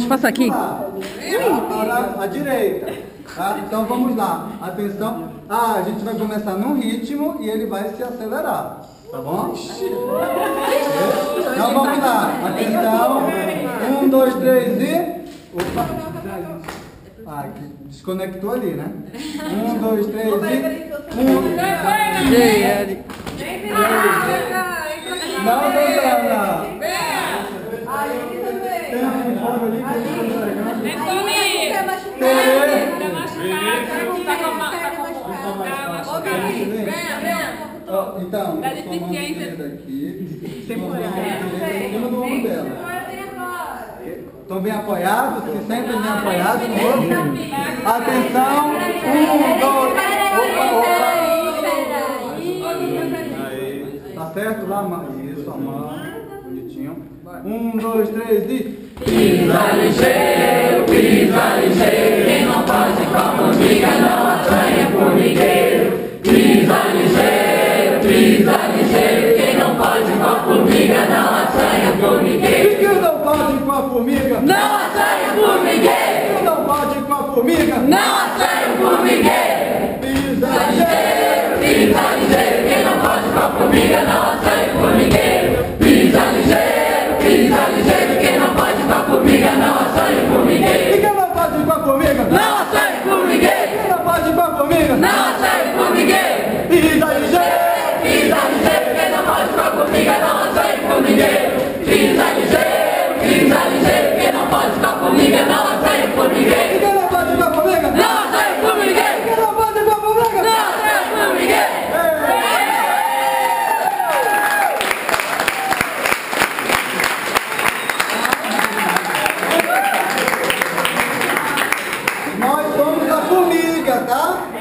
passar aqui? Para a direita. Tá? Então vamos lá. Atenção. A gente vai começar num ritmo e ele vai se acelerar. Tá bom? Então vamos lá. Atenção. 1, 2, 3 e... Opa. Desconectou ali, né? 1, 2, 3 e... 1. Não. Tem um fogo ali que eu estou entregando. Então, estou mandando daqui. Em cima do ombro dela. Estão bem apoiados? Se sentem bem apoiados no outro? Atenção. 1, 2. Tá certo lá? Isso, a mão. Bonitinho. 1, 2, 3 e... Pisa ligeiro, quem não pode com a formiga não assanha formigueiro. Pisa ligeiro, quem não pode com a formiga não assanha formigueiro. E quem não pode com a formiga? Não assanha formigueiro. Quem não pode com a formiga? Não assanha formigueiro. Pisa ligeiro, quem não pode com a formiga não assanha formigueiro. Pisa ligeiro, quem não pode com a formiga não assanha formigueiro. E quem não pode com a formiga? Não assanha formigueiro. Quem não pode com a formiga? Não assanha formigueiro. Pisa ligeiro, quem não pode com a formiga não assanha formigueiro. Pisa ligeiro, quem não pode com a formiga não assanha formigueiro. E quem não pode com a formiga? Não assanha formigueiro. Quem não pode com a formiga? Não assanha formigueiro. Nós somos a formiga, tá?